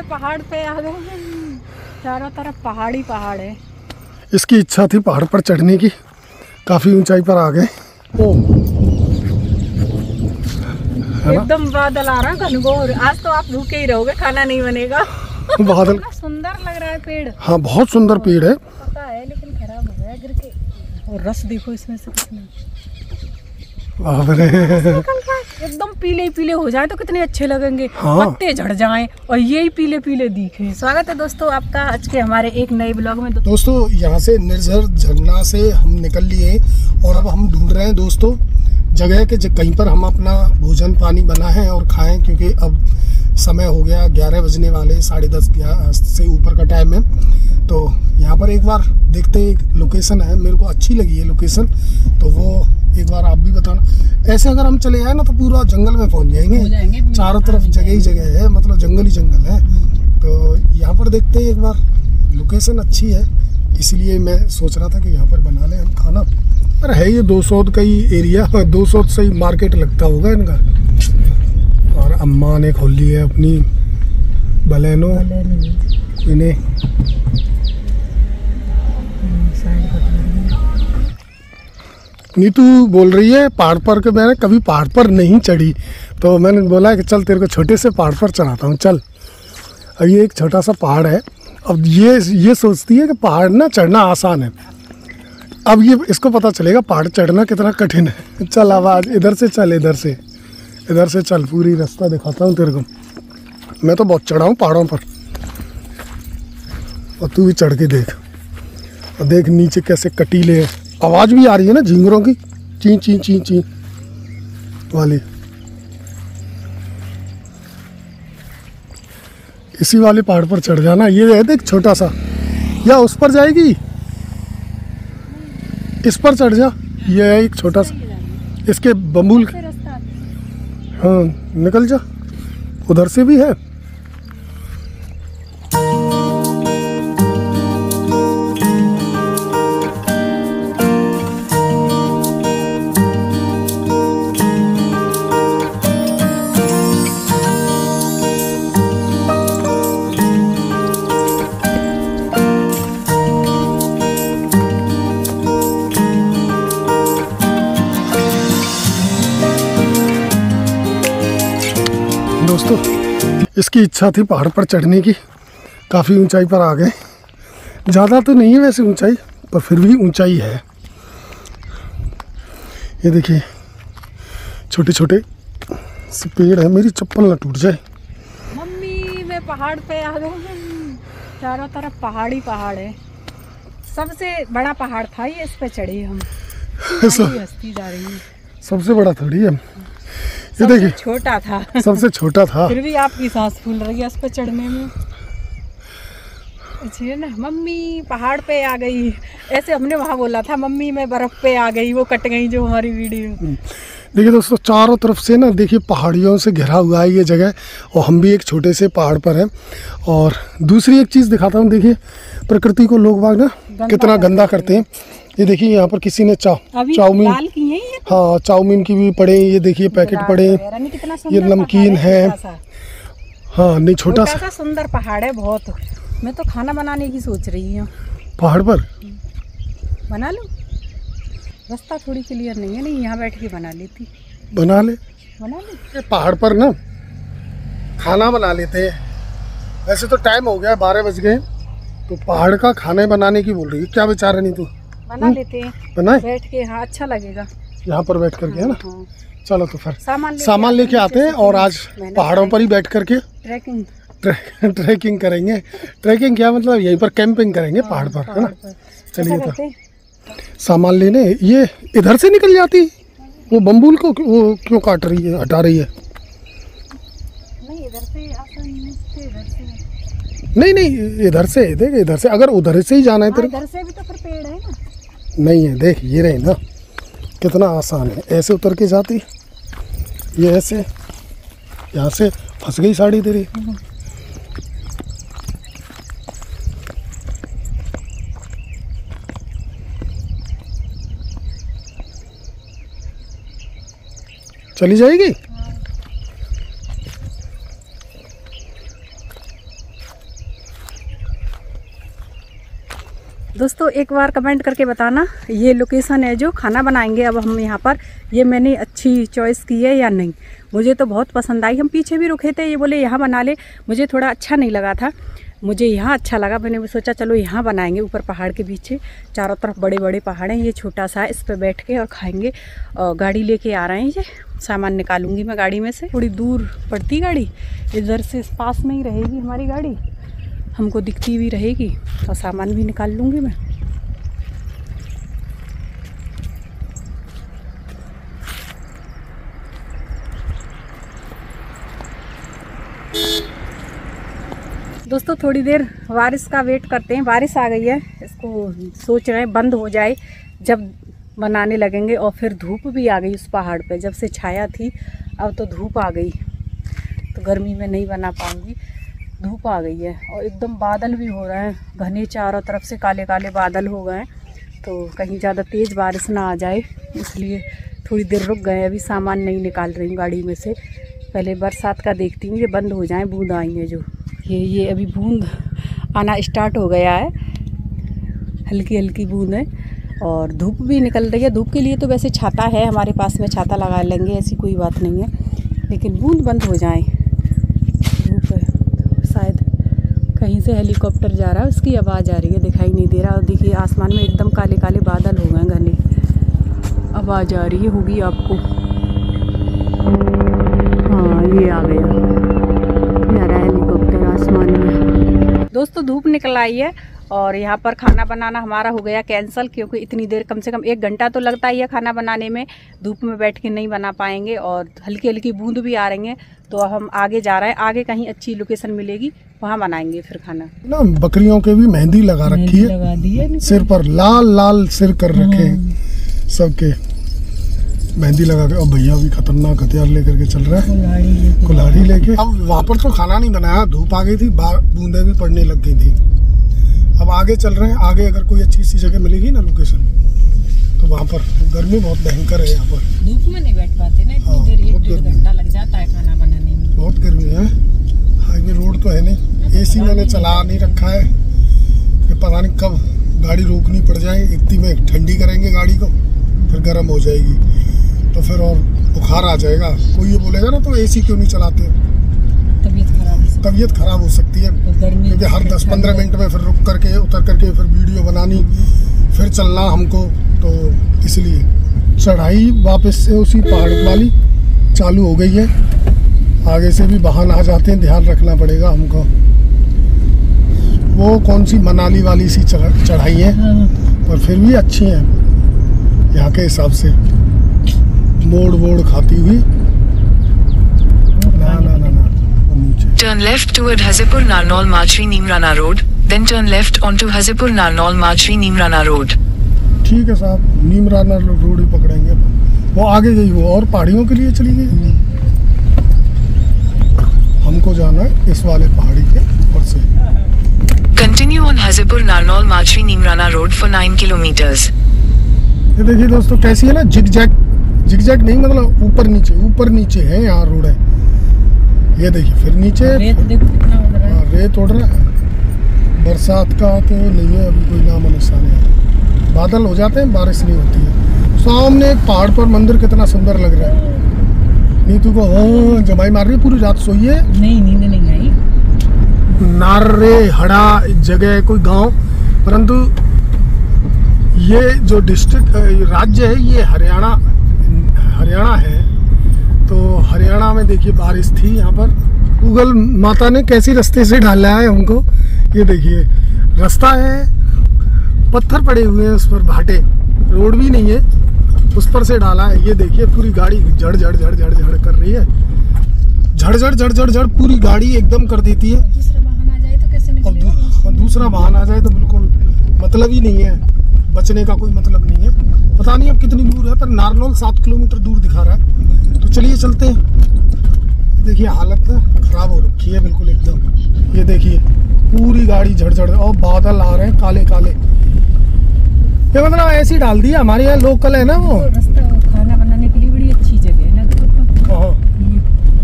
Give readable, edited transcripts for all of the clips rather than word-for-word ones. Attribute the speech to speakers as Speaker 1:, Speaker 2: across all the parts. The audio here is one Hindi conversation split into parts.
Speaker 1: पहाड़ पे आ गए। चारों तरफ पहाड़ ही पहाड़ है।
Speaker 2: इसकी इच्छा थी पहाड़ पर चढ़ने की, काफी ऊंचाई पर आ गए।
Speaker 1: एकदम बादल आ रहा है घनघोर। आज तो आप भूखे ही रहोगे, खाना नहीं बनेगा।
Speaker 2: बादल
Speaker 1: सुंदर लग रहा है पेड़।
Speaker 2: हाँ बहुत सुंदर पेड़ है।
Speaker 1: पता है लेकिन खराब हो गया गिर के। और रस देखो इसमें से कितना एकदम पीले पीले हो जाए तो कितने अच्छे लगेंगे।
Speaker 2: हाँ।
Speaker 1: पत्ते झड़ जाएं और यही पीले पीले दिखे। स्वागत है दोस्तों आपका आज के हमारे एक नए ब्लॉग में।
Speaker 2: दोस्तों यहाँ से निर्झर झरना से हम निकल लिए और अब हम ढूंढ रहे हैं दोस्तों जगह के कहीं पर हम अपना भोजन पानी बना है और खाएं, क्योंकि अब समय हो गया 11 बजने वाले, 10:30 से ऊपर का टाइम है। तो यहाँ पर एक बार देखते हैं, एक लोकेशन है मेरे को अच्छी लगी है लोकेशन, तो वो एक बार आप भी बताना। ऐसे अगर हम चले जाए ना तो पूरा जंगल में पहुँच जाएंगे। चारों तरफ जगह ही जगह है, मतलब जंगल ही जंगल है। तो यहाँ पर देखते हैं एक बार, लोकेशन अच्छी है इसीलिए मैं सोच रहा था कि यहाँ पर बना लें हम खाना। अरे है ये 200 का ही एरिया, 200 से ही मार्केट लगता होगा इनका। और अम्मा ने खोल ली है अपनी बलेनो इन्हें। नीतू बोल रही है पहाड़ पर के मैंने कभी पहाड़ पर नहीं चढ़ी, तो मैंने बोला कि चल तेरे को छोटे से पहाड़ पर चढ़ाता हूँ चल। अब ये एक छोटा सा पहाड़ है। अब ये सोचती है कि पहाड़ ना चढ़ना आसान है। अब ये इसको पता चलेगा पहाड़ चढ़ना कितना कठिन है। चल आवाज इधर से चल, इधर से चल, पूरी रास्ता दिखाता हूँ तेरे को। मैं तो बहुत चढ़ा हूँ पहाड़ों पर, और तू भी चढ़ के देख। और देख नीचे कैसे कटीले है। आवाज भी आ रही है ना झींगरों की, ची ची ची ची वाली। इसी वाले पहाड़ पर चढ़ जाना। ये है देख छोटा सा, या उस पर जाएगी, इस पर चढ़ जा। ये है एक छोटा सा, इसके बम्बूल। हाँ निकल जा, उधर से भी है। दोस्तों इसकी इच्छा थी पहाड़ पर चढ़ने की, काफ़ी ऊंचाई पर आ गए। ज़्यादा तो नहीं है वैसे ऊंचाई, पर फिर भी ऊंचाई है। ये देखिए छोटे छोटे से पेड़ है, मेरी चप्पल ना टूट जाए।
Speaker 1: मम्मी मैं पहाड़ पे आ गई। चारों तरफ पहाड़ ही पहाड़ है। सबसे बड़ा पहाड़ था ये, इस पे चढ़े हम। हंसती जा रही है। सबसे
Speaker 2: बड़ा थोड़ी है ये, देखिए
Speaker 1: छोटा था।
Speaker 2: सबसे छोटा था,
Speaker 1: फिर भी आपकी सांस फूल रही है इस पे चढ़ने में। अच्छी ना मम्मी पहाड़ पे आ गई। ऐसे हमने वहाँ बोला था मम्मी मैं बर्फ पे आ गई, वो कट गई जो हमारी वीडियो।
Speaker 2: देखिए दोस्तों चारों तरफ से ना देखिए पहाड़ियों से घिरा हुआ है ये जगह, और हम भी एक छोटे से पहाड़ पर हैं। और दूसरी एक चीज़ दिखाता हूँ, देखिए प्रकृति को लोग बाग ना कितना गंदा करते हैं। ये देखिए यहाँ पर किसी ने चाउमीन, हाँ चाउमीन की भी पड़े, ये देखिए पैकेट पड़े, ये नमकीन है। हाँ नहीं छोटा सा
Speaker 1: सुंदर पहाड़ है बहुत। मैं तो खाना बनाने की सोच रही हूँ
Speaker 2: पहाड़ पर।
Speaker 1: बना लूँ, रास्ता थोड़ी क्लियर नहीं है। नहीं यहाँ बैठ के बना लेती।
Speaker 2: बना ले पहाड़ पर ना खाना बना लेते हैं। वैसे तो टाइम हो गया 12 बज गए, तो पहाड़ का खाने बनाने की बोल रही है। क्या विचार है नहीं तू?
Speaker 1: बना लेते हैं
Speaker 2: बनाए
Speaker 1: बैठ के। हाँ अच्छा लगेगा
Speaker 2: यहाँ पर बैठ करके, है ना।
Speaker 1: हाँ।
Speaker 2: चलो तो फिर
Speaker 1: सामान
Speaker 2: लेके आते हैं और आज पहाड़ों पर ही बैठ करके ट्रैकिंग करेंगे। ट्रैकिंग क्या मतलब, यहीं पर कैंपिंग करेंगे पहाड़ पर, है ना। चलिए तो सामान लेने। ये इधर से निकल जाती, वो बम्बूल को वो क्यों काट रही है, हटा रही है? नहीं इधर से देख, इधर से अगर उधर से ही जाना है तेरे,
Speaker 1: इधर से भी तो फिर पेड़ है ना।
Speaker 2: नहीं है देख, ये रहे ना कितना आसान है। ऐसे उतर के जाती, ये ऐसे, यहाँ से फंस गई साड़ी तेरी। चली जाएगी।
Speaker 1: दोस्तों एक बार कमेंट करके बताना ये लोकेशन है जो खाना बनाएंगे अब हम यहाँ पर, ये मैंने अच्छी चॉइस की है या नहीं। मुझे तो बहुत पसंद आई। हम पीछे भी रुके थे, ये बोले यहाँ बना ले, मुझे थोड़ा अच्छा नहीं लगा था, मुझे यहाँ अच्छा लगा। मैंने सोचा चलो यहाँ बनाएंगे, ऊपर पहाड़ के पीछे चारों तरफ बड़े बड़े पहाड़ हैं, ये छोटा सा है, इस पर बैठ के और खाएंगे। गाड़ी लेके आ रहे हैं, ये सामान निकालूंगी मैं गाड़ी में से। थोड़ी दूर पड़ती गाड़ी, इधर से पास में ही रहेगी हमारी गाड़ी, हमको दिखती भी रहेगी और सामान भी निकाल लूँगी मैं। दोस्तों थोड़ी देर बारिश का वेट करते हैं। बारिश आ गई है, इसको सोच रहे हैं बंद हो जाए जब बनाने लगेंगे। और फिर धूप भी आ गई उस पहाड़ पे, जब से छाया थी अब तो धूप आ गई, तो गर्मी में नहीं बना पाऊँगी। धूप आ गई है और एकदम बादल भी हो रहे हैं घने, चारों तरफ से काले काले बादल हो गए हैं, तो कहीं ज़्यादा तेज़ बारिश ना आ जाए इसलिए थोड़ी देर रुक गए। अभी सामान नहीं निकाल रही हूँ गाड़ी में से, पहले बरसात का देखती हूँ, ये बंद हो जाए। बूंद आई है जो ये अभी बूंद आना स्टार्ट हो गया है, हल्की हल्की बूंद है और धूप भी निकल रही है। धूप के लिए तो वैसे छाता है हमारे पास में, छाता लगा लेंगे, ऐसी कोई बात नहीं है, लेकिन बूंद बंद हो जाए। धूप है, शायद कहीं से हेलीकॉप्टर जा रहा है, उसकी आवाज़ आ रही है, दिखाई नहीं दे रहा। और देखिए आसमान में एकदम काले काले बादल हो गए घने, आवाज़ आ रही है होगी आपको। हाँ ये आ गया, जा रहा है हेलीकॉप्टर आसमान में। दोस्तों धूप निकल आई है और यहाँ पर खाना बनाना हमारा हो गया कैंसिल, क्योंकि इतनी देर, कम से कम 1 घंटा तो लगता ही है खाना बनाने में, धूप में बैठ के नहीं बना पाएंगे और हल्की हल्की बूंद भी आ रही हैं। तो हम आगे जा रहे हैं, आगे कहीं अच्छी लोकेशन मिलेगी वहाँ बनाएंगे फिर खाना
Speaker 2: ना। बकरियों के भी मेहंदी लगा रखी है,
Speaker 1: लगा दी है
Speaker 2: सिर पर लाल लाल सिर कर रखे हैं सबके, मेहंदी लगा के। और भैया भी खतरनाक हथियार लेकर के चल रहा है, कुल्हाड़ी लेके। अब वहाँ पर तो खाना नहीं बनाया, धूप आ गई थी, बूंदे भी पड़ने लग गई थी। अब आगे चल रहे हैं, आगे अगर कोई अच्छी सी जगह मिलेगी ना लोकेशन, तो वहाँ पर गर्मी बहुत भयंकर है यहाँ पर,
Speaker 1: धूप में नहीं बैठ पाते ना इतनी देर, 1-1.5 घंटा लग जाता है खाना बनाने में,
Speaker 2: बहुत गर्मी है। हाईवे रोड तो है नहीं, एसी मैंने चला नहीं रखा है कि पता नहीं कब गाड़ी रोकनी पड़ जाए। इतनी में ठंडी करेंगे गाड़ी को, फिर गर्म हो जाएगी, तो फिर और बुखार आ जाएगा। कोई ये बोलेगा ना तो एसी क्यों नहीं चलाते, तबीयत खराब हो सकती है, क्योंकि हर 10-15 मिनट में फिर रुक करके उतर करके फिर वीडियो बनानी, फिर चलना हमको, तो इसलिए चढ़ाई वापस से उसी पहाड़ वाली चालू हो गई है। आगे से भी वाहन आ जाते हैं, ध्यान रखना पड़ेगा हमको। वो कौन सी मनाली वाली सी चढ़ाई है, पर फिर भी अच्छी है यहाँ के हिसाब से, मोड़ खाती हुई।
Speaker 3: Turn left toward Hazipur Narnaul Majri Neemrana Road, then turn left onto Hazipur Narnaul Majri Neemrana Road.
Speaker 2: ठीक है साहब, नीमराना रोड ही पकड़ेंगे। वो आगे गई, वो और पहाड़ियों के लिए चली गई, हमको जाना है इस वाले पहाड़ी के ऊपर से।
Speaker 3: Continue on Hazipur Narnaul Majri Neemrana Road for 9 kilometers.
Speaker 2: ये देखिए दोस्तों कैसी है ना, जिगजैग नहीं, मतलब ऊपर नीचे है यहाँ रोड है। ये देखिए फिर नीचे
Speaker 1: रेत देखो कितना उड़ रहा है,
Speaker 2: रेत उड़ रहा है। बरसात का तो नहीं है अभी कोई नाम निशान है, बादल हो जाते हैं, बारिश नहीं होती है। सामने एक पहाड़ पर मंदिर कितना सुंदर लग रहा है। नीतू को हाँ जमाई मार रही है, पूरी रात सोई है,
Speaker 1: नहीं नींद नहीं आई।
Speaker 2: नार्रे हड़ा जगह कोई गांव, परंतु ये जो डिस्ट्रिक्ट राज्य है ये हरियाणा है। तो हरियाणा में देखिए बारिश थी यहाँ पर, गूगल माता ने कैसी रास्ते से डाला है हमको। ये देखिए रास्ता है, पत्थर पड़े हुए हैं उस पर, भाटे, रोड भी नहीं है, उस पर से डाला है। ये देखिए पूरी गाड़ी झड़ कर रही है, झड़ पूरी गाड़ी एकदम कर देती है।
Speaker 1: दूसरा वाहन आ जाए तो कैसे निकलेगा?
Speaker 2: दूसरा वाहन आ जाए तो बिल्कुल मतलब ही नहीं है, बचने का कोई मतलब नहीं है। पता नहीं अब कितनी दूर है, पर नारनौल 7 किलोमीटर दूर दिखा रहा है, तो चलिए चलते हैं। देखिए हालत ना खराब हो रखी है बिल्कुल एकदम। ये देखिए पूरी गाड़ी झड़ और बादल आ रहे हैं काले काले। ये मतलब ऐसी डाल दिया, हमारे यहाँ लोकल है ना वो
Speaker 1: रास्ता, खाना बनाने के लिए बड़ी अच्छी जगह है ना।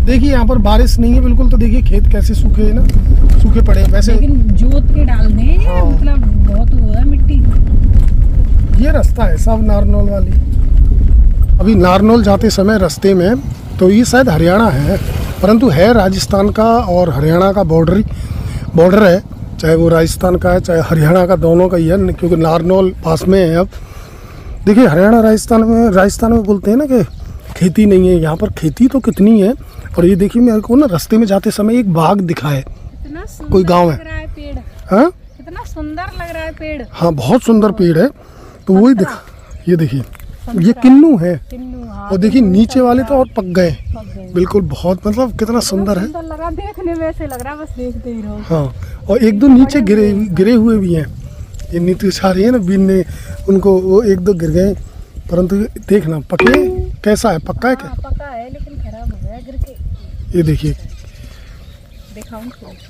Speaker 2: देखिए यहाँ पर बारिश नहीं है बिल्कुल, तो देखिए खेत कैसे सूखे है ना, सूखे पड़े हैं वैसे।
Speaker 1: लेकिन जोत के डाल दें,
Speaker 2: हाँ।
Speaker 1: मतलब बहुत हुआ है मिट्टी।
Speaker 2: ये रास्ता है सब नारनौल वाली। अभी नारनौल जाते समय रास्ते में, तो ये शायद हरियाणा है, परंतु है राजस्थान का और हरियाणा का बॉर्डर है। चाहे वो राजस्थान का है चाहे हरियाणा का, दोनों का ही है, क्योंकि नारनौल पास में है। अब देखिए हरियाणा राजस्थान में बोलते हैं ना कि खेती नहीं है, यहाँ पर खेती तो कितनी है। और ये देखिए मेरे को ना रास्ते में जाते समय एक बाग दिखा है,
Speaker 1: कितना सुंदर
Speaker 2: कोई गाँव
Speaker 1: लग रहा है पेड़।
Speaker 2: हाँ
Speaker 1: कितना सुंदर लग रहा है पेड़।
Speaker 2: हाँ, बहुत सुंदर पेड़ है। तो वही दिखा, ये देखिए ये किन्नू है।
Speaker 1: किन्नू, हाँ,
Speaker 2: और देखिए नीचे वाले तो और पक गए
Speaker 1: पक गए।
Speaker 2: बिल्कुल, बहुत मतलब कितना सुंदर है।
Speaker 1: सुंदर लगा देखने में, ऐसे लग रहा है बस देखते ही रहो।
Speaker 2: हाँ, और एक दो नीचे गिरे हुए भी हैं। ये नीति सारी है ना, बीनने उनको, वो एक दो गिर गए, परंतु देखना पके कैसा है, पक्का है क्या?
Speaker 1: हाँ, पका है लेकिन खराब हो गया गिर के।
Speaker 2: ये देखिए
Speaker 1: दिखाऊं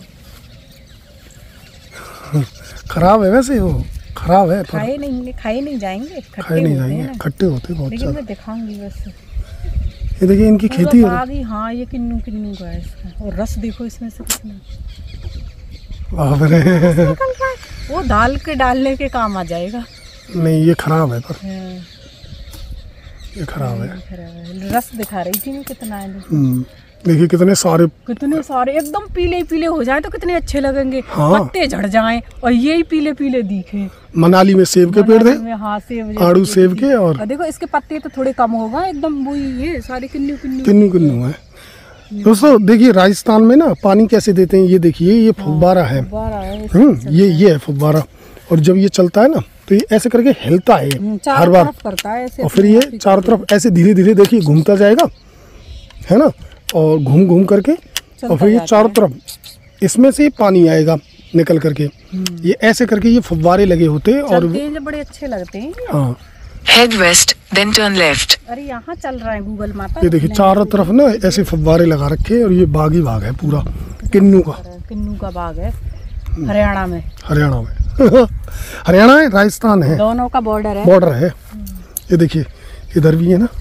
Speaker 2: खराब है, वैसे वो खराब है पर
Speaker 1: खाए नहीं जाएंगे, खट्टे
Speaker 2: खाए नहीं
Speaker 1: होते हैं
Speaker 2: जाएंगे,
Speaker 1: ना।
Speaker 2: खट्टे होते बहुत
Speaker 1: लेकिन
Speaker 2: ज्यादा।
Speaker 1: मैं दिखाऊंगी बस।
Speaker 2: ये देखिए इनकी खेती है।
Speaker 1: बाग ही, हाँ ये किन्नू का है इसका। और रस देखो इसमें से कितना
Speaker 2: बाप रे।
Speaker 1: निकल रहा है। वो दाल के डालने के काम आ जाएगा।
Speaker 2: नहीं ये खराब है, पर
Speaker 1: हाँ,
Speaker 2: ये खराब है।
Speaker 1: खराब है। रस दिखा रही थी मैं कितना है।
Speaker 2: देखिए कितने सारे
Speaker 1: एकदम पीले पीले हो जाए तो कितने अच्छे लगेंगे।
Speaker 2: हाँ।
Speaker 1: पत्ते झड़ जाएं और यही पीले पीले दिखे।
Speaker 2: मनाली में सेब के पेड़ थे,
Speaker 1: हाँ, सेब
Speaker 2: आड़ू सेब के, और
Speaker 1: देखो इसके पत्ते तो थोड़े कम होगा एकदम, वही ये सारे किन्नू
Speaker 2: किन्नू है। दोस्तों देखिए राजस्थान में ना पानी कैसे देते हैं, ये देखिए ये फुब्बारा है। ये है फुब्बारा, और जब ये चलता है ना तो ये ऐसे करके हिलता है हर बार
Speaker 1: करता है ऐसे,
Speaker 2: और फिर ये चारों तरफ ऐसे धीरे धीरे देखिए घूमता जाएगा, है ना, और घूम करके, और फिर ये चारों तरफ इसमें से पानी आएगा निकल करके। ये ऐसे करके ये फुब्बारे लगे होते हैं और
Speaker 1: बड़े अच्छे लगते हैं।
Speaker 2: हाँ,
Speaker 3: Head west, then turn left.
Speaker 1: अरे यहाँ चल रहा है गूगल माता।
Speaker 2: ये देखिए चारों तरफ ना ऐसे फुब्बारे लगा रखे हैं, और ये बाग ही बाग है पूरा किन्नू का
Speaker 1: बाग है हरियाणा में।
Speaker 2: हरियाणा है, राजस्थान है,
Speaker 1: दोनों का बॉर्डर है।
Speaker 2: ये देखिए इधर भी है ना।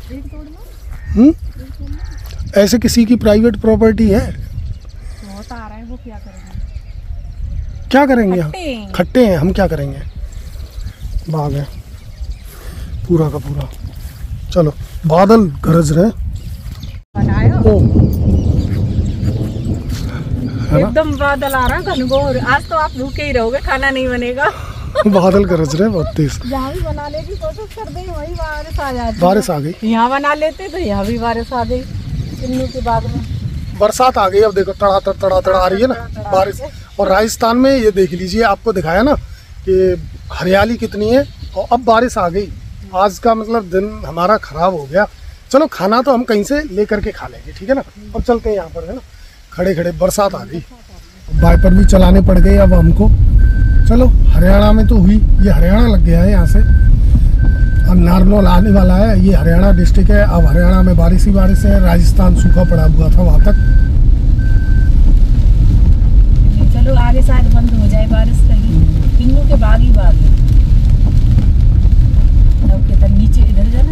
Speaker 2: ऐसे किसी की प्राइवेट प्रॉपर्टी है,
Speaker 1: बहुत आ रहा है, वो
Speaker 2: क्या करेंगे हम?
Speaker 1: खट्टे
Speaker 2: खट्टे हैं, हम क्या करेंगे? बाग है पूरा का पूरा। चलो बादल गरज रहे
Speaker 1: बनाया।
Speaker 2: ओ, है ना?
Speaker 1: एकदम बादल आ रहा है घनघोर। आज तो आप भूखे ही रहोगे, खाना नहीं बनेगा।
Speaker 2: बादल गरज रहे बहुत तेज।
Speaker 1: जहाँ भी बनाने की कोशिश कर दें वही बारिश आ जाती है।
Speaker 2: बारिश आ गई,
Speaker 1: यहाँ बना लेते तो यहाँ भी बारिश आ गई। किन्नू के बाग में
Speaker 2: बरसात आ गई। अब देखो तड़ातड़ आ रही है ना बारिश। और राजस्थान में ये देख लीजिए, आपको दिखाया ना कि हरियाली कितनी है, और अब बारिश आ गई। आज का मतलब दिन हमारा खराब हो गया। चलो खाना तो हम कहीं से लेकर के खा लेंगे, ठीक है ना। अब चलते हैं यहाँ पर, है ना, खड़े बरसात आ गई, वाइपर भी चलाने पड़ गए अब हमको। चलो हरियाणा में तो हुई, ये हरियाणा लग गया है यहाँ से। अब नारनौल आने वाला है, ये हरियाणा डिस्ट्रिक्ट है। अब हरियाणा में बारिश ही बारिश है, राजस्थान सूखा पड़ा हुआ था वहाँ तक।
Speaker 1: चलो आगे शायद बंद हो जाए बारिश कहीं। किन्नू के बाग ही बाग है। नीचे इधर जाना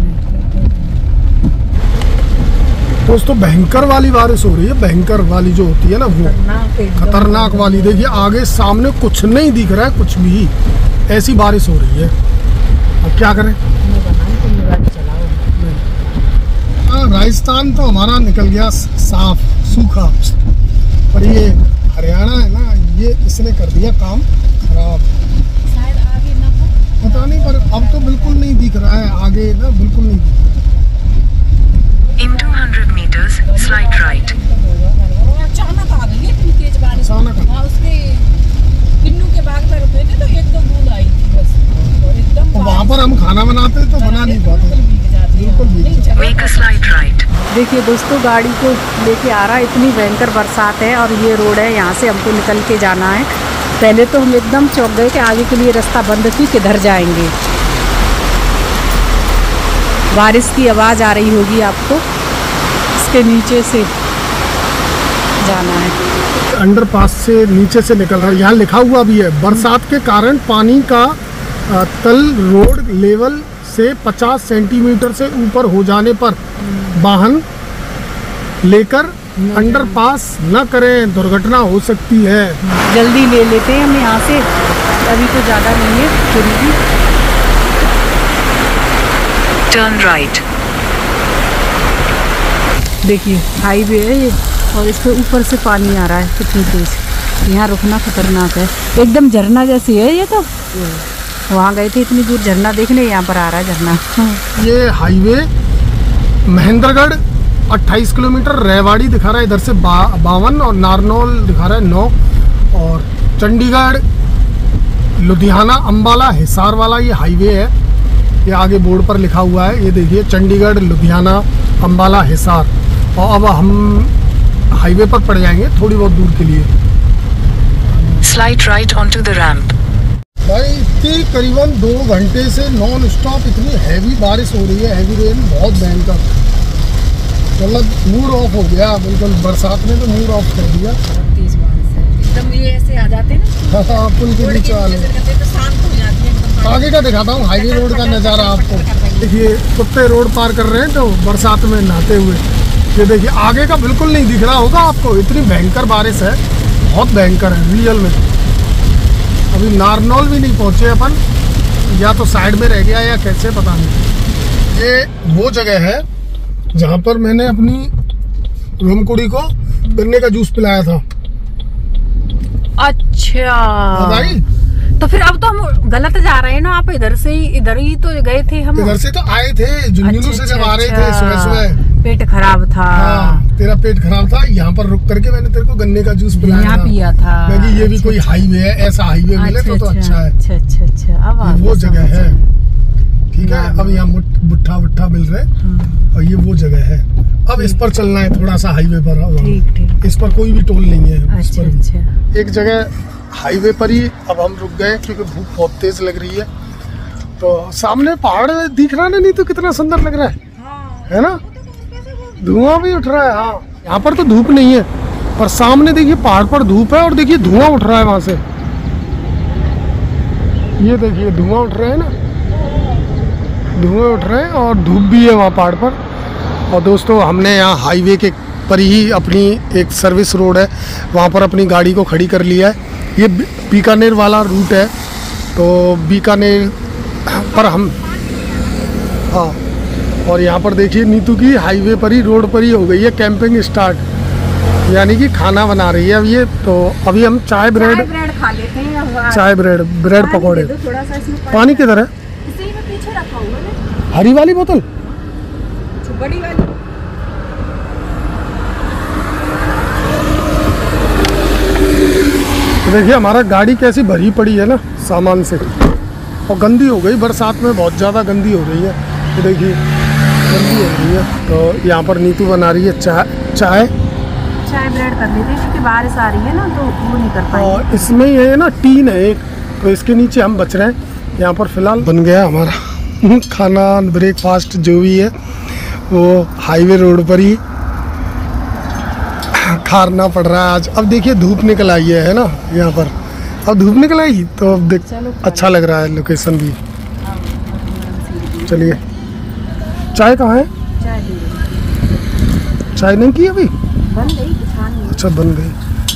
Speaker 2: दोस्तों भयंकर वाली बारिश हो रही है, भयंकर वाली जो होती है ना, वो खतरनाक वाली। देखिए आगे सामने कुछ नहीं दिख रहा है, कुछ भी, ऐसी बारिश हो रही है। अब क्या करें? हाँ, राजस्थान तो हमारा निकल गया साफ सूखा, पर ये हरियाणा है ना, ये इसने कर दिया काम खराब।
Speaker 1: शायद आगे ना हो,
Speaker 2: पता नहीं, पर अब तो बिल्कुल नहीं दिख रहा है आगे ना, बिल्कुल नहीं दिख रहा है।
Speaker 3: In 200 meters, slight right.
Speaker 1: अचानक आ गई इतनी तेज बारिश। हाँ, उसके किन्नू के बाग पर रुके थे तो एक दो बूंद आई थी बस, और एकदम
Speaker 2: वहाँ पर हम खाना बनाते तो बना नहीं पाते, बिल्कुल भी।
Speaker 3: Make a slight right.
Speaker 1: देखिए दोस्तों गाड़ी को लेके आ रहा है, इतनी भयंकर बरसात है, और ये रोड है, यहाँ से हमको निकल के जाना है। पहले तो हम एकदम चौंक गए कि आगे के लिए रास्ता बंद थी, किधर जाएंगे। बारिश की आवाज़ आ रही होगी आपको, इसके नीचे से जाना है।
Speaker 2: अंडरपास से नीचे से निकल रहा है, यहाँ लिखा हुआ भी है बरसात के कारण पानी का तल रोड लेवल से 50 सेंटीमीटर से ऊपर हो जाने पर वाहन लेकर अंडरपास न करें, दुर्घटना हो सकती है।
Speaker 1: जल्दी ले लेते हैं हम यहाँ से, अभी तो ज़्यादा नहीं है जरूरी।
Speaker 3: Turn right.
Speaker 1: देखिए हाईवे है ये, और इसके ऊपर से पानी आ रहा है कितनी तेज। यहाँ रुकना खतरनाक है, एकदम झरना जैसी है ये तो। वहाँ गए थे इतनी दूर झरना देखने, यहाँ पर आ रहा है झरना।
Speaker 2: ये हाईवे महेंद्रगढ़ 28 किलोमीटर, रेवाड़ी दिखा रहा है इधर से 52 और नारनौल दिखा रहा है 9, और चंडीगढ़ लुधियाना अम्बाला हिसार वाला ये हाईवे है। ये आगे बोर्ड पर लिखा हुआ है, ये देखिए चंडीगढ़ लुधियाना अम्बाला हिसार। और अब हम हाईवे पर पड़ जाएंगे थोड़ी बहुत दूर के लिए।
Speaker 3: Slide right onto the ramp.
Speaker 2: भाई इतनी करीबन 2 घंटे से नॉन स्टॉप इतनी हैवी बारिश हो रही है, हैवी रेन, बहुत भयंकर। मतलब मूड ऑफ हो गया बिल्कुल, बरसात में तो मूड ऑफ कर दिया।
Speaker 1: तेज बारिश है, एकदम ये ऐसे आ जाते हैं ना,
Speaker 2: हाँ पुल के नीचे वाले।
Speaker 1: तो शांत हो जाती है।
Speaker 2: आगे का दिखाता हूँ हाईवे रोड का नज़ारा आपको। देखिए कुत्ते रोड पार कर रहे हैं तो बरसात में नहाते हुए। ये देखिए आगे का बिल्कुल नहीं दिख रहा होगा आपको, इतनी भयंकर बारिश है, बहुत भयंकर है रियल में। अभी नारनौल भी नहीं पहुँचे अपन, या तो साइड में रह गया या कैसे पता नहीं। ये वो जगह है जहाँ पर मैंने अपनी रोमकुड़ी को गन्ने का जूस पिलाया था।
Speaker 1: अच्छा
Speaker 2: भाई
Speaker 1: तो फिर अब तो हम गलत जा रहे हैं ना, आप इधर ही तो गए थे हम।
Speaker 2: इधर से तो आए थे झुंझुनू से, जब आ रहे थे सुबह सुबह।
Speaker 1: पेट खराब था।
Speaker 2: हाँ तेरा पेट खराब था, यहाँ पर रुक करके मैंने तेरे को गन्ने का जूस पिलाया था।
Speaker 1: पिया था।
Speaker 2: मैं ये भी कोई हाईवे है, ऐसा हाईवे मिले तो अच्छा है।
Speaker 1: अच्छा अब
Speaker 2: वो जगह है, ठीक है। अब यहाँ बुट्ठा मिल रहे और ये वो जगह है। अब इस पर चलना है थोड़ा सा हाईवे पर।
Speaker 1: ठीक।
Speaker 2: इस पर कोई भी टोल नहीं है।
Speaker 1: अच्छा।
Speaker 2: एक जगह हाईवे पर ही अब हम रुक गए क्योंकि भूख बहुत तेज लग रही है। तो सामने पहाड़ दिख रहा है ना, नहीं तो कितना सुंदर लग रहा है ना। धुआं भी उठ रहा है। हाँ यहाँ पर तो धूप नहीं है, पर सामने देखिए पहाड़ पर धूप है और देखिए धुआं उठ रहा है वहां से। ये देखिए धुआं उठ रहा है ना, धुआं उठ रहे हैं और धूप भी है वहाँ पहाड़ पर। और दोस्तों हमने यहाँ हाईवे के पर ही अपनी एक सर्विस रोड है, वहाँ पर अपनी गाड़ी को खड़ी कर लिया है। ये बीकानेर वाला रूट है, तो बीकानेर पर हम, हाँ। और यहाँ पर देखिए नीतू की हाईवे पर ही, रोड पर ही हो गई है कैंपिंग स्टार्ट, यानी कि खाना बना रही है अब ये। तो अभी हम चाय ब्रेड
Speaker 1: खा लेते हैं।
Speaker 2: चाय ब्रेड पकौड़े। पानी किधर है?
Speaker 1: पीछे रखा हुआ है,
Speaker 2: हरी वाली बोतल,
Speaker 1: बड़ी वाली।
Speaker 2: तो देखिए हमारा गाड़ी कैसी भरी पड़ी है ना सामान से, और गंदी हो गई, बरसात में बहुत ज़्यादा गंदी हो रही है। तो देखिए गंदी हो रही है। तो यहाँ पर नीतू बना रही है चाय
Speaker 1: ब्रेड कर लेते हैं क्योंकि बारिश आ रही है ना, तो वो नहीं कर पाएंगे।
Speaker 2: और इसमें ही है ना टीन है एक, तो इसके नीचे हम बच रहे हैं। यहाँ पर फिलहाल बन गया हमारा खाना, ब्रेकफास्ट जो भी है वो हाईवे रोड पर ही खाना पड़ रहा है आज। अब देखिए धूप निकल आई है ना यहाँ पर, अब धूप निकल आई तो अब देख अच्छा लग रहा है लोकेशन भी। चलिए चाय कहाँ है? चाय नहीं की अभी?
Speaker 1: बन गई।
Speaker 2: अच्छा बन गई,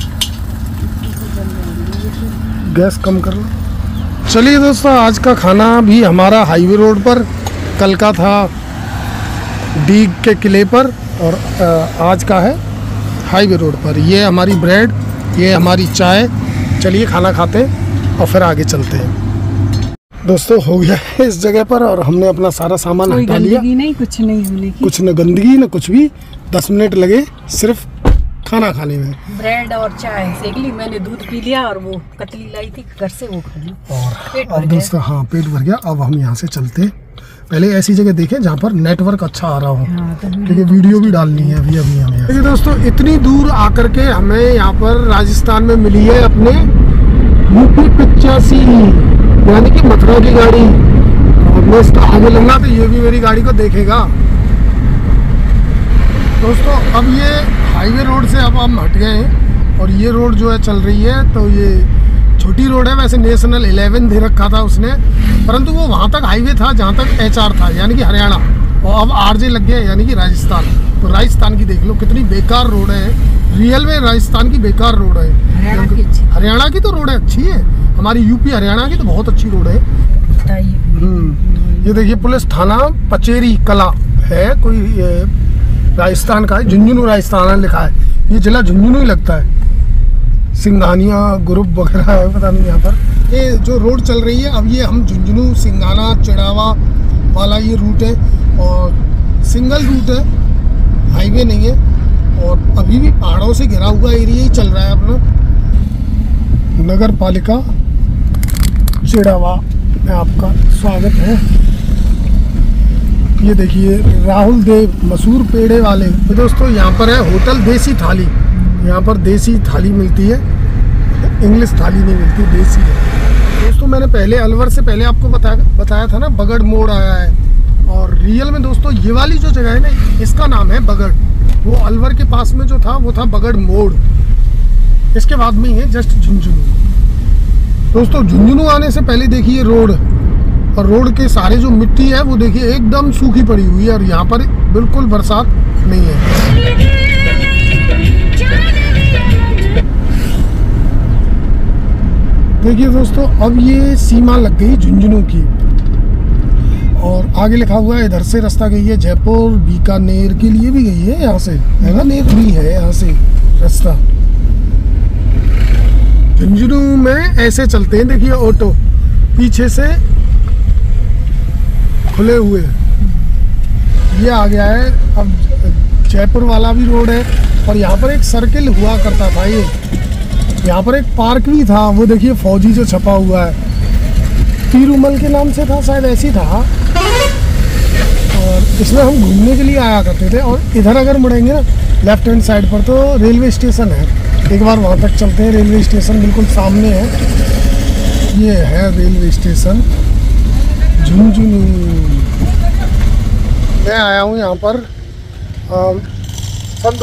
Speaker 2: गैस कम कर लो। चलिए दोस्तों आज का खाना भी हमारा हाईवे रोड पर, कल का था डीग के किले पर और आज का है हाईवे रोड पर। ये हमारी ब्रेड, ये हमारी चाय। चलिए खाना खाते हैं और फिर आगे चलते हैं। दोस्तों हो गया है इस जगह पर और हमने अपना सारा सामान हटा लिया।
Speaker 1: नहीं, कुछ नहीं होने की,
Speaker 2: कुछ न गंदगी न कुछ भी। 10 मिनट लगे सिर्फ खाना खाने में।
Speaker 1: ब्रेड और चाय सेक ली मैंने, दूध पी लिया और वो कतली लाई थी घर से, वो खा ली
Speaker 2: और अब दोस्तों हाँ पेट भर गया। अब हम यहाँ से चलते हैं, पहले ऐसी जगह देखें जहाँ पर नेटवर्क अच्छा आ रहा हो, क्योंकि वीडियो भी डालनी है अभी हमें। देखिए दोस्तों इतनी दूर आकर के हमें यहाँ पर राजस्थान में मिली है अपने UP 85 यानी कि मथुरा की गाड़ी। और मैं इसका आगे लगना तो ये भी मेरी गाड़ी को देखेगा। दोस्तों अब ये हाईवे रोड से अब हम हट गए हैं और ये रोड जो है चल रही है, तो ये छोटी रोड है। वैसे नेशनल 11 दे रखा था उसने, परंतु वो वहाँ तक हाईवे था जहाँ तक HR था यानी कि हरियाणा, और अब RJ लग गया यानी कि राजस्थान। तो राजस्थान की देख लो कितनी बेकार रोड है, रियल में राजस्थान की बेकार रोड है। हरियाणा की तो रोड अच्छी है, हमारी यूपी हरियाणा की तो बहुत अच्छी रोड है। ये देखिए पुलिस थाना पचेरी कला है, कोई राजस्थान का है, झुंझुनू राजस्थान लिखा है, ये जिला झुंझुनू ही लगता है। सिंघानिया ग्रुप वगैरह है, पता नहीं यहाँ पर। ये जो रोड चल रही है अब ये हम झुंझुनू सिंघाना चिड़ावा वाला ये रूट है और सिंगल रूट है, हाईवे नहीं है और अभी भी पहाड़ों से घिरा हुआ एरिया ही चल रहा है अपना। नगर पालिका चिड़ावा में आपका स्वागत है। ये देखिए राहुल देव मसूर पेड़े वाले। तो दोस्तों यहाँ पर है होटल देसी थाली, यहाँ पर देसी थाली मिलती है, इंग्लिश थाली नहीं मिलती, देसी है। दोस्तों मैंने पहले अलवर से पहले आपको बताया था ना बगड़ मोड़ आया है, और रियल में दोस्तों ये वाली जो जगह है ना इसका नाम है बगड़। वो अलवर के पास में जो था वो था बगड़ मोड़, इसके बाद में ही है जस्ट झुंझुनू। दोस्तों झुंझुनू आने से पहले देखिए रोड, और रोड के सारे जो मिट्टी है वो देखिए एकदम सूखी पड़ी हुई है और यहाँ पर बिल्कुल बरसात नहीं है। देखिए दोस्तों अब ये सीमा लग गई झुंझुनू की और आगे लिखा हुआ है इधर से रास्ता गई है जयपुर बीकानेर के लिए भी गई है, यहाँ से है ना, नेर भी है यहाँ से रास्ता। झुंझुनू में ऐसे चलते हैं, देखिए ऑटो पीछे से खुले हुए, ये आ गया है। अब जयपुर वाला भी रोड है और यहाँ पर एक सर्किल हुआ करता था, ये यहाँ पर एक पार्क भी था, वो देखिए फौजी जो छपा हुआ है, पीरूमल के नाम से था शायद, ऐसी था। और इसमें हम घूमने के लिए आया करते थे। और इधर अगर मुड़ेंगे ना लेफ्ट हैंड साइड पर तो रेलवे स्टेशन है, एक बार वहाँ तक चलते हैं। रेलवे स्टेशन बिल्कुल सामने है, ये है रेलवे स्टेशन झुंझुनू। मैं आया हूँ यहाँ पर सन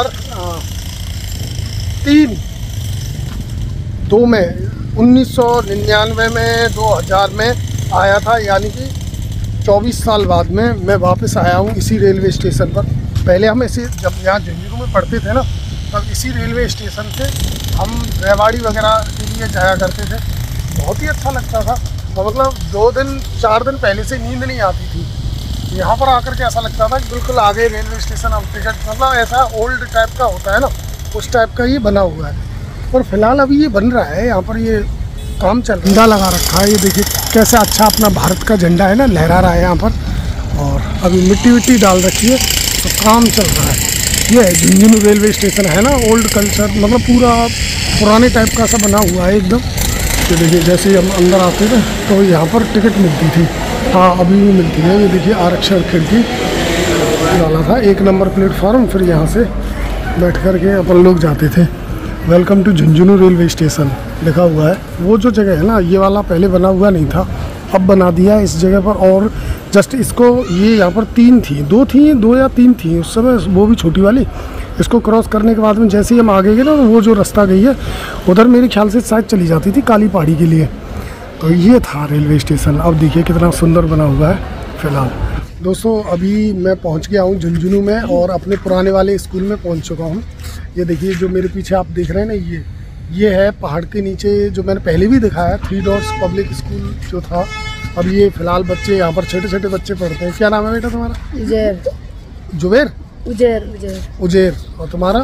Speaker 2: 2003 में 1999 में 2000 में आया था, यानी कि 24 साल बाद में मैं वापस आया हूँ इसी रेलवे स्टेशन पर। पहले हम ऐसे जब यहाँ झुंझुनू में पढ़ते थे ना तब इसी रेलवे स्टेशन से हम रेवाड़ी वगैरह के लिए जाया करते थे, बहुत ही अच्छा लगता था। तो मतलब 2 दिन 4 दिन पहले से नींद नहीं आती थी, यहाँ पर आकर के ऐसा लगता था कि बिल्कुल आगे रेलवे स्टेशन, अब टिकट मतलब ऐसा ओल्ड टाइप का होता है ना उस टाइप का ये बना हुआ है। और फिलहाल अभी ये बन रहा है, यहाँ पर ये काम चल रहा है, झंडा लगा रखा है, ये देखिए कैसा अच्छा अपना भारत का झंडा है ना लहरा रहा है यहाँ पर। और अभी मिट्टी विट्टी डाल रखी है तो काम चल रहा है। ये है झुंझुनू रेलवे स्टेशन है ना, ओल्ड कल्चर मतलब पूरा पुराने टाइप का सा बना हुआ है एकदम। तो देखिए जैसे ही हम अंदर आते थे तो यहाँ पर टिकट मिलती थी, हाँ अभी भी मिलती है। ये देखिए आरक्षण खिड़की डाला था, 1 नंबर प्लेटफॉर्म, फिर यहाँ से बैठ कर के अपन लोग जाते थे। Welcome to Jhunjhunu railway station लिखा हुआ है। वो जो जगह है ना ये वाला पहले बना हुआ नहीं था, अब बना दिया है इस जगह पर। और जस्ट इसको ये यहाँ पर 2 या 3 थी उस समय, वो भी छोटी वाली। इसको क्रॉस करने के बाद में जैसे ही हम आगे गए ना वो जो रास्ता गई है उधर मेरे ख्याल से शायद चली जाती थी काली पहाड़ी के लिए। तो ये था रेलवे स्टेशन। अब देखिए कितना सुंदर बना हुआ है। फिलहाल दोस्तों अभी मैं पहुंच गया हूं झुंझुनू में और अपने पुराने वाले स्कूल में पहुंच चुका हूं। ये देखिए जो मेरे पीछे आप देख रहे हैं ना, ये है पहाड़ के नीचे जो मैंने पहले भी दिखाया 3 डॉट्स पब्लिक स्कूल जो था। अब ये फिलहाल बच्चे यहाँ पर छोटे छोटे बच्चे पढ़ते हैं। क्या नाम है बेटा तुम्हारा? जुबेर, उजेर। और तुम्हारा?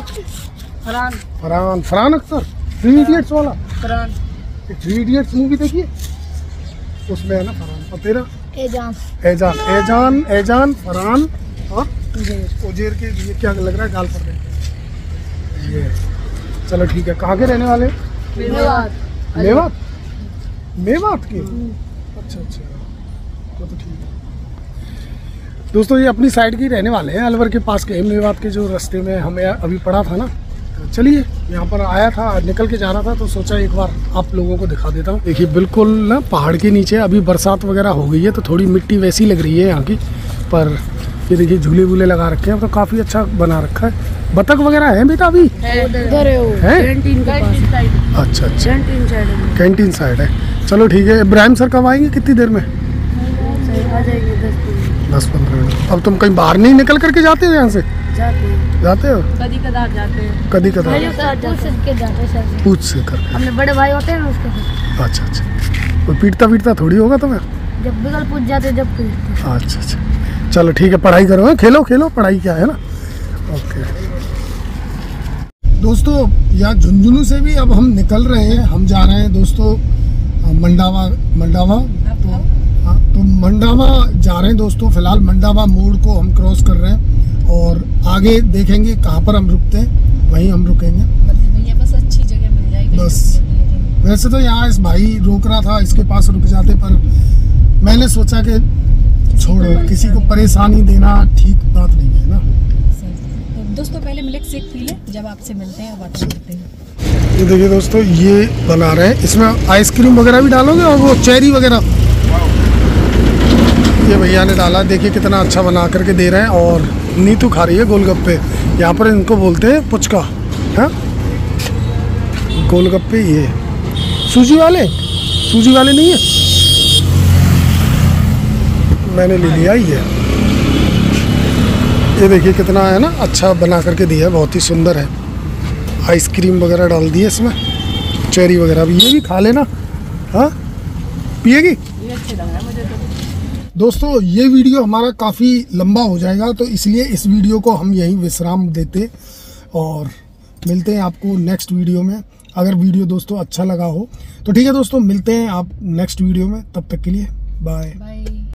Speaker 2: फरहान अख्तर। 3 इडियट्स वाला? 3 इडियट्स मूवी देखिए, उसमें है ना फरहान। और तेरा? एजान, फरहान और उजेर के लिए क्या लग रहा है गाल पड़ रहे? ये चलो ठीक है। कहाँ के रहने वाले? मेवात के। अच्छा तो ठीक है दोस्तों, ये अपनी साइड के ही रहने वाले हैं, अलवर के पास के। मेवात के जो रास्ते में हमें अभी पड़ा था ना, तो चलिए यहाँ पर आया था, निकल के जा रहा था तो सोचा एक बार आप लोगों को दिखा देता हूँ। देखिए बिल्कुल ना पहाड़ के नीचे अभी बरसात वगैरह हो गई है तो थोड़ी मिट्टी वैसी लग रही है यहाँ की, पर ये देखिए झूले वूले लगा रखे हैं तो काफ़ी अच्छा बना रखा है। बतख वगैरह है बेटा अभी? अच्छा कैंटीन साइड है। चलो ठीक है। इब्राहिम सर कब आएंगे, कितनी देर में? 10-15 मिनट। अब तुम कहीं बाहर नहीं निकल करके जाते हो यहाँ से? जाते हो?
Speaker 1: कभी कदार जाते हैं।
Speaker 2: कभी कदार पूछ से कर।
Speaker 4: अपने बड़े भाई होते हैं ना उसके साथ।
Speaker 2: अच्छा अच्छा, कोई पीटता थोड़ी होगा तुम्हें?
Speaker 4: जब भी कल पूछ जाते जब पीटते।
Speaker 2: अच्छा अच्छा, चलो ठीक है, पढ़ाई करो, है? खेलो खेलो, पढ़ाई क्या है ना। ओके दोस्तों, यहाँ झुंझुनू से भी अब हम निकल रहे हैं। हम जा रहे हैं दोस्तों मंडावा। तो मंडावा जा रहे हैं दोस्तों। फिलहाल मंडावा मोड़ को हम क्रॉस कर रहे हैं और आगे देखेंगे कहाँ पर हम रुकते हैं, वहीं हम रुकेंगे।
Speaker 1: भैया बस अच्छी जगह मिल जाएगी
Speaker 2: बस वैसे तो यहाँ इस भाई रोक रहा था, इसके पास रुक जाते, पर मैंने सोचा कि छोड़ो, किसी को परेशानी देना ठीक बात नहीं है ना।
Speaker 1: तो दोस्तों पहले मिल्क शेक पी ले, जब आपसे मिलते हैं बात करते हैं।
Speaker 2: ये देखिए दोस्तों, ये बना रहे हैं, इसमें आइसक्रीम वगैरह भी डालोगे और वो चेरी वगैरह ये भैया ने डाला। देखिए कितना अच्छा बना करके दे रहे हैं। और नीतू खा रही है गोलगप्पे। यहाँ पर इनको बोलते हैं पुचका, हाँ गोलगप्पे। ये सूजी वाले नहीं है, मैंने ले लिया ये देखिए कितना है ना, अच्छा बना करके दिया है, बहुत ही सुंदर है। आइसक्रीम वगैरह डाल दी है इसमें, चेरी वगैरह भी। ये भी खा लेना, हाँ पिएगी? दोस्तों ये वीडियो हमारा काफ़ी लंबा हो जाएगा, तो इसलिए इस वीडियो को हम यहीं विश्राम देते और मिलते हैं आपको नेक्स्ट वीडियो में। अगर वीडियो दोस्तों अच्छा लगा हो तो ठीक है दोस्तों, मिलते हैं आप नेक्स्ट वीडियो में। तब तक के लिए बाय।